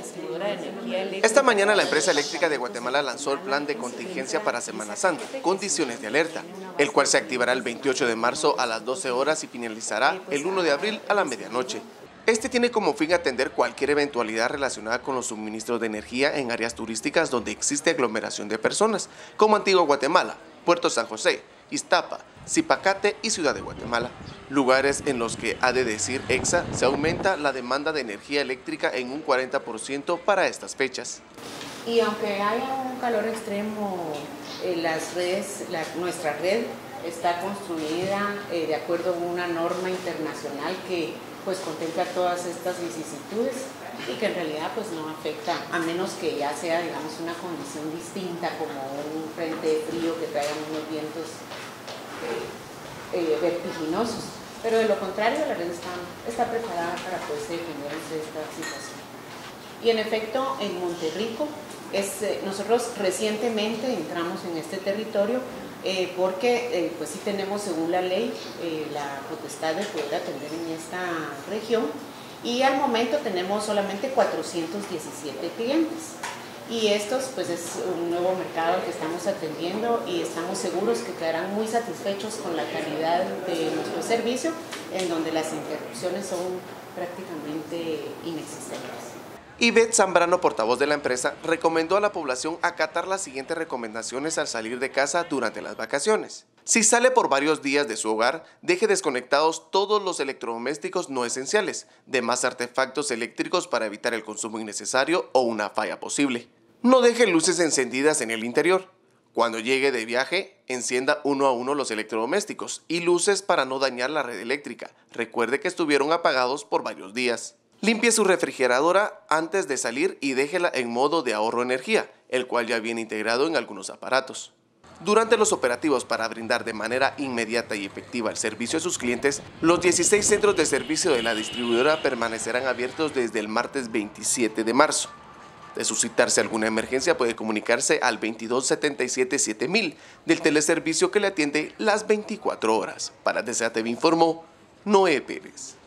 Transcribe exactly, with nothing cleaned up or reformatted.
distribuidora de energía eléctrica. Esta mañana la empresa eléctrica de Guatemala lanzó el plan de contingencia para Semana Santa, condiciones de alerta, el cual se activará el veintiocho de marzo a las doce horas y finalizará el uno de abril a la medianoche. Este tiene como fin atender cualquier eventualidad relacionada con los suministros de energía en áreas turísticas donde existe aglomeración de personas, como Antigua Guatemala, Puerto San José, Iztapa, Zipacate y Ciudad de Guatemala, lugares en los que, ha de decir EXA, se aumenta la demanda de energía eléctrica en un cuarenta por ciento para estas fechas. Y aunque haya un calor extremo, eh, las redes, la, nuestra red está construida eh, de acuerdo a una norma internacional que pues contempla todas estas vicisitudes y que en realidad pues no afecta, a menos que ya sea digamos una condición distinta como un frente de frío que traiga unos vientos eh, eh, vertiginosos, pero de lo contrario la red está, está preparada para poderse defender de esta situación. Y en efecto en Monterrico, es, eh, nosotros recientemente entramos en este territorio eh, porque eh, pues sí tenemos según la ley eh, la potestad de poder atender en esta región y al momento tenemos solamente cuatrocientos diecisiete clientes. Y estos pues es un nuevo mercado que estamos atendiendo y estamos seguros que quedarán muy satisfechos con la calidad de nuestro servicio, en donde las interrupciones son prácticamente inexistentes. Ivette Zambrano, portavoz de la empresa, recomendó a la población acatar las siguientes recomendaciones al salir de casa durante las vacaciones. Si sale por varios días de su hogar, deje desconectados todos los electrodomésticos no esenciales, demás artefactos eléctricos para evitar el consumo innecesario o una falla posible. No deje luces encendidas en el interior. Cuando llegue de viaje, encienda uno a uno los electrodomésticos y luces para no dañar la red eléctrica. Recuerde que estuvieron apagados por varios días. Limpie su refrigeradora antes de salir y déjela en modo de ahorro de energía, el cual ya viene integrado en algunos aparatos. Durante los operativos para brindar de manera inmediata y efectiva el servicio a sus clientes, los dieciséis centros de servicio de la distribuidora permanecerán abiertos desde el martes veintisiete de marzo. De suscitarse alguna emergencia puede comunicarse al veintidós setenta y siete siete mil del teleservicio que le atiende las veinticuatro horas. Para D C A T V informó Noé Pérez.